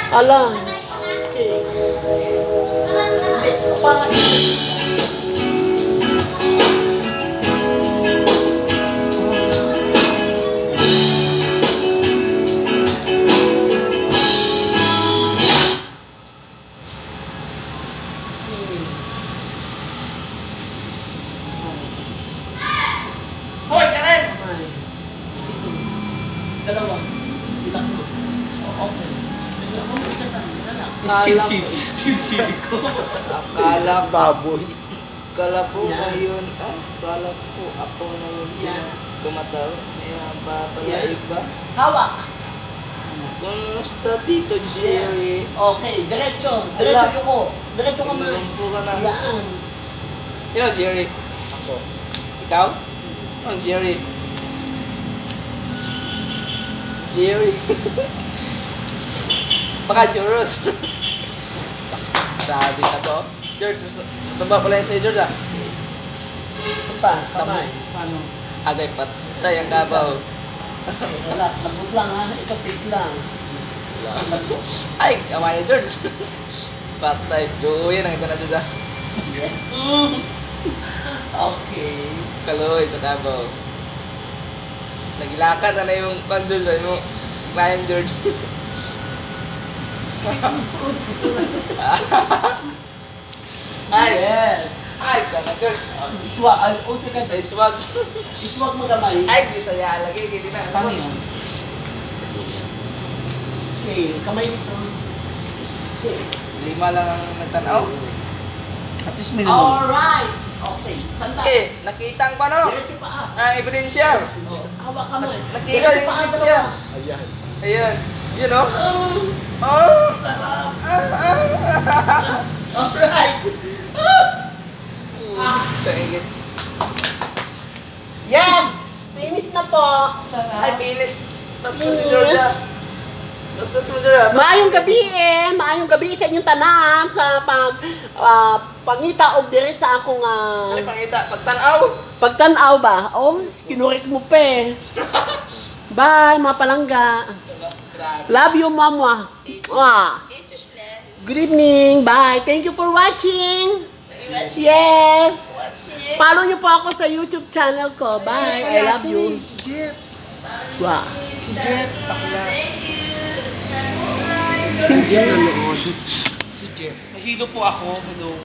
Ala. Okay. Hoy, Karen! Dalawa. Tatlo. Okay. Sili ko. Akala Baboy. Akala ko Yan. ngayon, akala ko ako na yung Yan. kumatawa. Kaya ba pala Yan. iba? Hawak. Kumusta Tito Jerry? Okay, diretso. Diretso ko. Diretso ka man. Lumpo ka na. Yan. Sino ang Jerry? Ako. Ikaw? Ang Jerry? Jerry. Baka churros. Grabe ka to. George, mas mataba pala yan sa'yo, George ah. Ito pa, kamay. Paano? Agay patay ang kabaw. Wala, labot lang ha. Ito pig lang. Ay, kamay ni George. Patay. Joey ang ito na George ah. Okay. Kaloy sa kabaw. Nagilakan na yung George ah, yung client George. Ay! Yes. Ay, kaka George. Iswag. O, sige. Ay, swag. Iswag mo gamay. Ay, bisaya lagi. Hindi na. Paano yan? Okay, kamay dito. Okay. 5 lang ang nagtanaw. At least minimum. Alright. Okay. Tanda. Nakita ko ano? Diretso pa. Ang ebidensya. Hawak kamay. Nakita yung ebidensya. Ayan. Ayan. Yun o. Alright. Tangit. Yes! Finish na po. Ay, pinis. Basta si Georgia. Basta si Georgia. Maayong gabi maayong gabi sa inyong tanan sa pangita og dire sa akong Ay, pangita. Pagtanaw. pagtan-aw ba? Oh, kinurik mo pa. Bye, mga palangga. Love you, mama. Good evening. Bye. Thank you for watching. Yes. Follow niyo po ako sa YouTube channel ko. Bye. I love you. Si Jeff. Wow. Si Jeff. Bakla. Si Jeff nanood. Nahilo po ako. Hello.